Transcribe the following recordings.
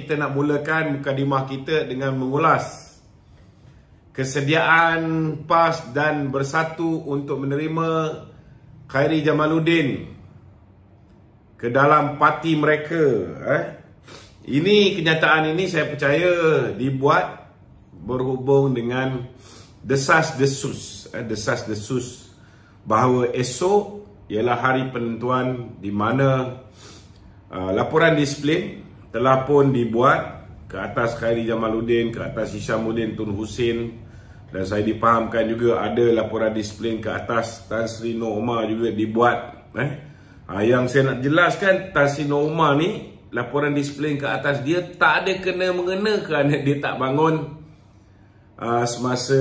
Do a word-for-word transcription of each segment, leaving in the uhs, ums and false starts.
kita nak mulakan mukadimah kita dengan mengulas kesediaan P A S dan Bersatu untuk menerima Khairi Jamaluddin ke dalam parti mereka. Eh? Ini kenyataan ini saya percaya dibuat berhubung dengan desas-desus, eh, desas-desus bahawa esok ialah hari penentuan di mana uh, laporan disiplin telah pun dibuat ke atas Khairi Jamaluddin, ke atas Hishamuddin Tun Hussein, dan saya dipahamkan juga ada laporan disiplin ke atas Tan Sri Noor Omar juga dibuat. Eh? Ha, yang saya nak jelaskan, Tan Sri Noor Omar ni laporan disiplin ke atas dia tak ada kena-mengena kerana dia tak bangun uh, semasa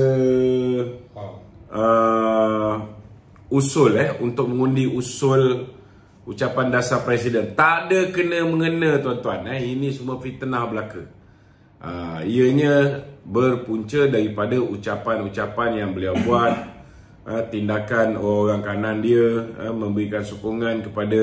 uh, usul eh untuk mengundi usul ucapan dasar Presiden. Tak ada kena-mengena tuan-tuan. Eh? Ini semua fitnah belaka. Uh, ianya berpunca daripada ucapan-ucapan yang beliau buat, uh, tindakan orang kanan dia uh, memberikan sokongan kepada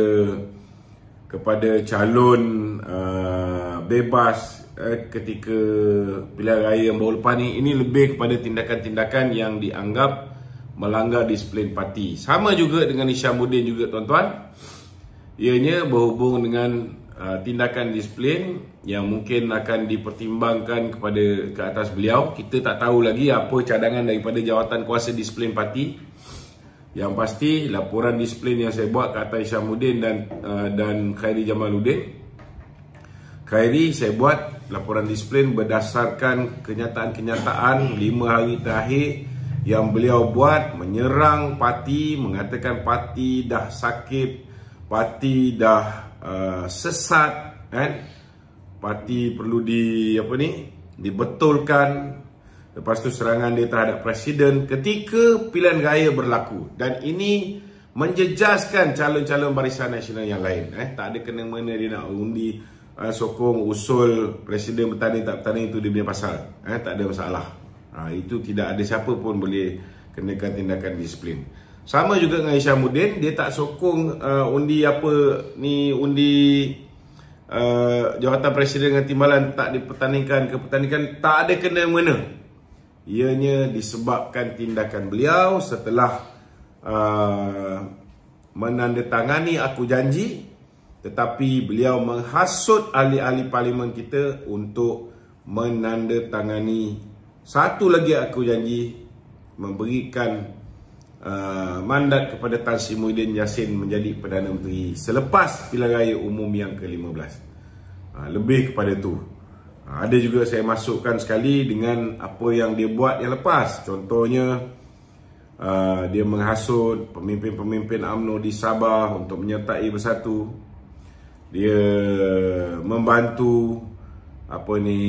kepada calon uh, bebas uh, ketika pilihan raya yang baru lepas ni. Ini lebih kepada tindakan-tindakan yang dianggap melanggar disiplin parti. Sama juga dengan Hishamuddin juga tuan-tuan. Ianya berhubung dengan uh, tindakan disiplin yang mungkin akan dipertimbangkan kepada ke atas beliau. Kita tak tahu lagi apa cadangan daripada jawatan kuasa disiplin parti. Yang pasti laporan disiplin yang saya buat ke atas Hishamuddin dan uh, dan Khairi Jamaluddin, Khairi saya buat laporan disiplin berdasarkan kenyataan-kenyataan lima hari terakhir yang beliau buat, menyerang parti, mengatakan parti dah sakit, parti dah uh, sesat, kan? Parti perlu di apa ni dibetulkan. Lepas tu serangan dia terhadap Presiden ketika pilihan raya berlaku, dan ini menjejaskan calon-calon Barisan Nasional yang lain. Eh, tak ada kena-mengena dia nak undi uh, sokong usul Presiden bertanding tak bertanding, itu dia punya pasal. Eh, tak ada masalah. Ha, itu tidak ada siapa pun boleh kenakan tindakan disiplin. Sama juga dengan Hishamuddin, dia tak sokong uh, undi apa ni undi uh, jawatan Presiden dengan timbalan tak dipertandingkan ke pertandingan, tak ada kena-mengena. Ianya disebabkan tindakan beliau setelah uh, menandatangani aku janji, tetapi beliau menghasut ahli-ahli parlimen kita untuk menandatangani satu lagi aku janji, memberikan uh, mandat kepada Tan Sri Muhyiddin Yassin menjadi Perdana Menteri selepas pilihan raya umum yang ke lima belas. Uh, lebih kepada tu. Uh, ada juga saya masukkan sekali dengan apa yang dia buat yang lepas. Contohnya uh, dia menghasut pemimpin-pemimpin U M N O di Sabah untuk menyertai Bersatu. Dia membantu apa ni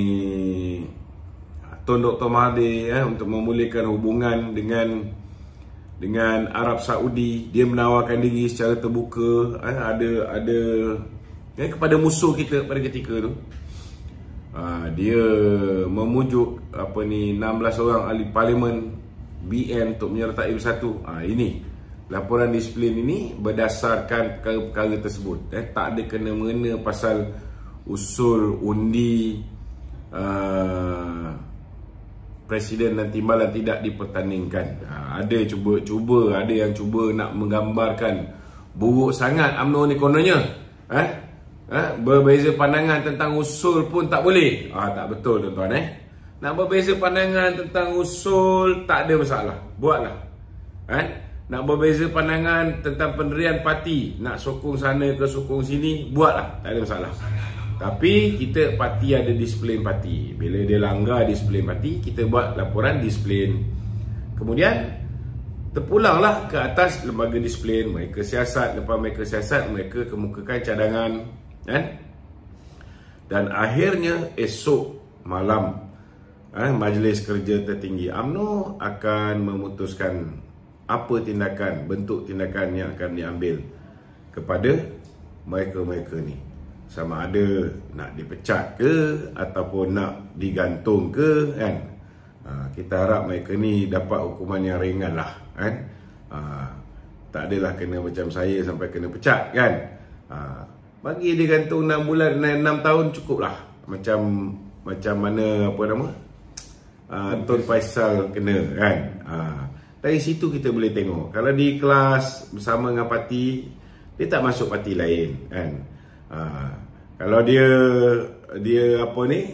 Tun Doktor Mahathir eh, untuk memulihkan hubungan dengan dengan Arab Saudi. Dia menawarkan diri secara terbuka eh, ada ada eh, kepada musuh kita pada ketika tu. Uh, dia memujuk apa ni enam belas orang ahli parlimen B N untuk menyertai Bersatu. Uh, ini laporan disiplin ini berdasarkan perkara-perkara tersebut. Eh, tak ada kena-mengena pasal usul undi uh, Presiden dan timbalan tidak dipertandingkan. Ha, ada cuba-cuba, ada yang cuba nak menggambarkan buruk sangat U M N O ni kononnya. Eh? Eh? Berbeza pandangan tentang usul pun tak boleh. Ah, tak betul tuan-tuan. Eh? Nak berbeza pandangan tentang usul tak ada masalah. Buatlah. Eh? Nak berbeza pandangan tentang pendirian parti, nak sokong sana ke sokong sini, buatlah. Tak ada masalah. Tapi kita parti ada disiplin parti. Bila dia langgar disiplin parti, kita buat laporan disiplin. Kemudian terpulanglah ke atas lembaga disiplin. Mereka siasat, lepas mereka siasat, mereka kemukakan cadangan, kan? Dan akhirnya esok malam eh, Majlis Kerja Tertinggi U M N O akan memutuskan apa tindakan, bentuk tindakan yang akan diambil kepada mereka-mereka ni. Sama ada nak dipecat ke ataupun nak digantung ke, kan? Ha, kita harap mereka ni dapat hukuman yang ringan lah, kan? Ha, tak adalah kena macam saya sampai kena pecat, kan? Ha, bagi dia gantung enam bulan, enam tahun cukup lah. macam macam mana apa nama uh, Tun Faisal kena kan. Uh, dari situ kita boleh tengok kalau di kelas bersama dengan parti, dia tak masuk parti lain kan. Uh, kalau dia dia apa ni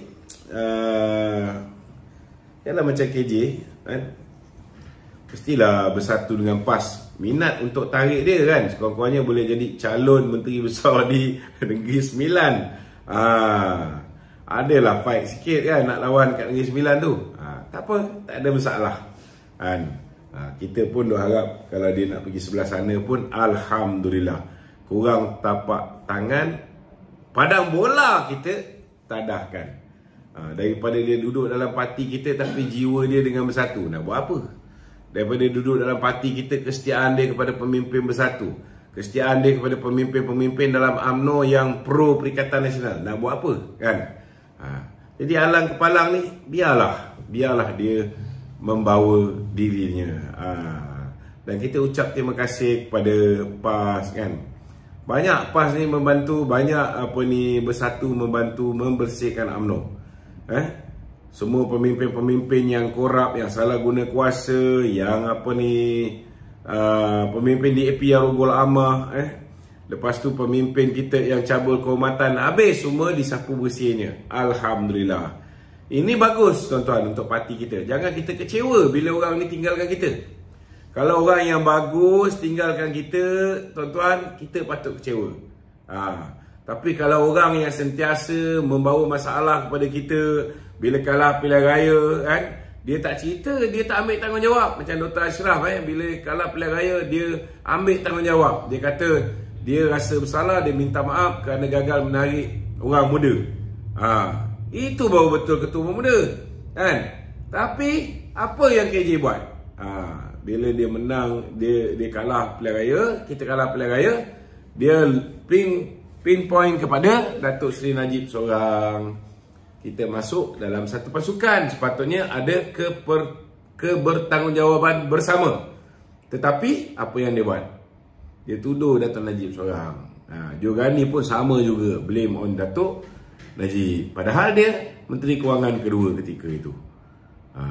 uh, yalah macam K J kan, mestilah bersatu dengan PAS. Minat untuk tarik dia kan, sekurang-kurangnya boleh jadi calon menteri besar di Negeri Sembilan. Ah, adalah fight sikit kan nak lawan kat Negeri Sembilan tu. Ah, tak apa, tak ada masalah kan. Ah, kita pun dah harap kalau dia nak pergi sebelah sana pun alhamdulillah, kurang tapak tangan, padang bola kita tadahkan. Ah, daripada dia duduk dalam parti kita tapi jiwa dia dengan bersatu, nak buat apa? Daripada duduk dalam parti kita, kesetiaan dia kepada pemimpin bersatu, kesetiaan dia kepada pemimpin-pemimpin dalam U M N O yang pro Perikatan Nasional, nak buat apa kan. Ha, jadi alang kepalang ni biarlah biarlah dia membawa dirinya. Ha, dan kita ucap terima kasih kepada PAS kan. Banyak PAS ni membantu, banyak apa ni bersatu membantu membersihkan U M N O. Eh Semua pemimpin-pemimpin yang korup, yang salah guna kuasa, yang apa ni uh, pemimpin di A P R Rogol Amah, eh lepas tu pemimpin kita yang cabul kehormatan, habis semua disapu bersihnya. Alhamdulillah. Ini bagus tuan-tuan untuk parti kita. Jangan kita kecewa bila orang ni tinggalkan kita. Kalau orang yang bagus tinggalkan kita, tuan-tuan, kita patut kecewa. Ha. Tapi kalau orang yang sentiasa membawa masalah kepada kita, bila kalah pilihan raya kan, dia tak cerita, dia tak ambil tanggungjawab. Macam Doktor Ashraf eh, bila kalah pilihan raya, dia ambil tanggungjawab. Dia kata dia rasa bersalah, dia minta maaf kerana gagal menarik orang muda. Ha, itu baru betul ketua muda kan. Tapi apa yang K J buat? Ha, bila dia menang, dia dia kalah pilihan raya, kita kalah pilihan raya, dia pin pinpoint kepada Datuk Seri Najib seorang. Kita masuk dalam satu pasukan, sepatutnya ada keper, kebertanggungjawaban bersama. Tetapi apa yang dia buat? Dia tuduh Datuk Najib seorang. Ha, Jogani pun sama juga, blame on Datuk Najib, padahal dia Menteri Kewangan kedua ketika itu. Ha.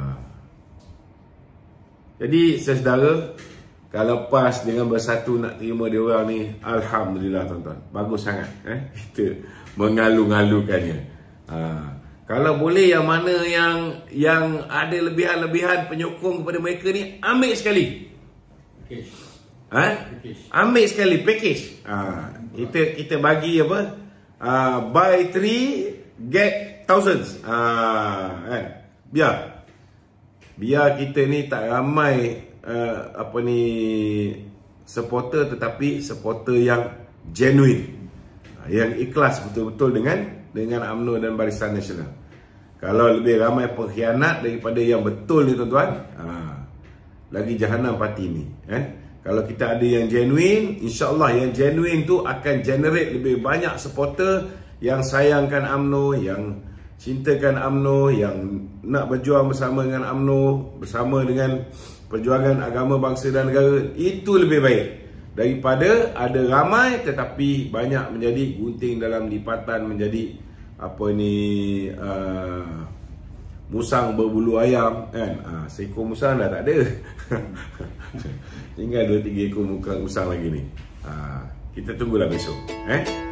Jadi saudara, kalau PAS dengan bersatu nak terima dia orang ni, alhamdulillah tuan-tuan, bagus sangat eh? Kita mengalu-ngalukannya. Ha. Kalau boleh yang mana yang yang ada lebihan-lebihan penyokong kepada mereka ni, ambil sekali. Package. Ha? Package. Ambil sekali package. Ha. Kita kita bagi apa? Uh, buy three get thousands. Ha, kan? Biar biar kita ni tak ramai uh, apa ni supporter, tetapi supporter yang genuine, yang ikhlas betul-betul dengan dengan U M N O dan Barisan Nasional. Kalau lebih ramai pengkhianat daripada yang betul ni tuan-tuan, ha, lagi jahanam parti ni eh? Kalau kita ada yang genuine, insya-Allah yang genuine tu akan generate lebih banyak supporter yang sayangkan U M N O, yang cintakan U M N O, yang nak berjuang bersama dengan U M N O, bersama dengan perjuangan agama, bangsa dan negara. Itu lebih baik daripada ada ramai tetapi banyak menjadi gunting dalam lipatan, menjadi apa ni uh, musang berbulu ayam kan. Uh, seekor musang dah tak ada. Tinggal dua tiga ekor muka musang lagi ni. Uh, kita tunggulah besok eh.